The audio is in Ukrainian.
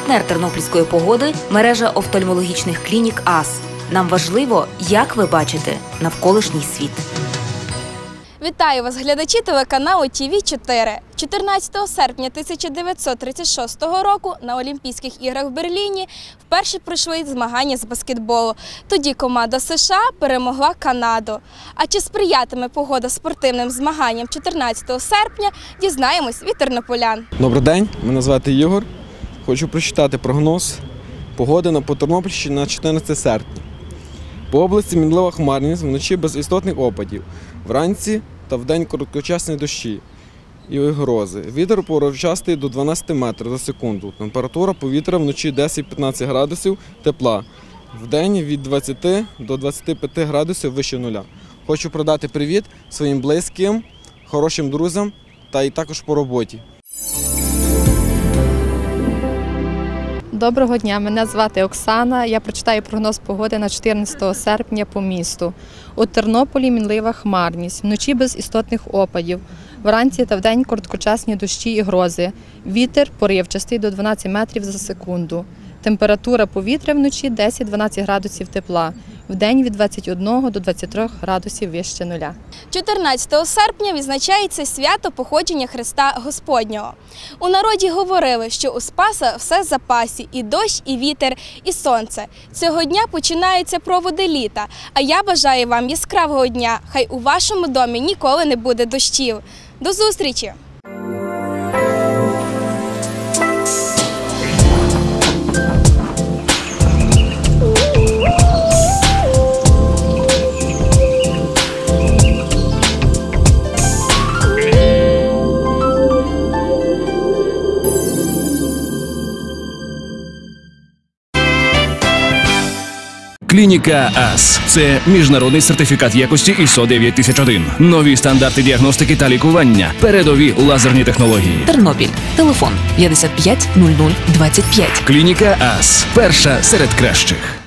Партнер тернопільської погоди – мережа офтальмологічних клінік АС. Нам важливо, як ви бачите навколишній світ. Вітаю вас, глядачі телеканалу ТВ4. 14 серпня 1936 року на Олімпійських іграх в Берліні вперше пройшли змагання з баскетболу. Тоді команда США перемогла Канаду. А чи сприятиме погода спортивним змаганням 14 серпня, дізнаємось від тернополян. Добрий день, мене звати Ігор. Хочу прочитати прогноз погоди по Тернопільщині на 14 серпня. По області мінлива хмарність, вночі без істотних опадів, вранці та вдень короткочасні дощі і грози. Вітер поривчастий до 12 метрів за секунду. Температура повітря вночі 10-15 градусів тепла. Вдень від 20 до 25 градусів вище нуля. Хочу передати привіт своїм близьким, хорошим друзям та і також по роботі. Доброго дня, мене звати Оксана. Я прочитаю прогноз погоди на 14 серпня по місту. У Тернополі мінлива хмарність, вночі без істотних опадів, вранці та вдень короткочасні дощі і грози. Вітер поривчастий до 12 метрів за секунду. Температура повітря вночі 10-12 градусів тепла. Вдень від 21 до 23 градусів вище нуля. 14 серпня відзначається свято походження Христа Господнього. У народі говорили, що у Спаса все в запасі – і дощ, і вітер, і сонце. Цього дня починаються проводи літа. А я бажаю вам яскравого дня. Хай у вашому домі ніколи не буде дощів. До зустрічі! Клініка АС – це міжнародний сертифікат якості ISO 9001. Нові стандарти діагностики та лікування. Передові лазерні технології. Тернопіль. Телефон 55 00 25. Клініка АС – перша серед кращих.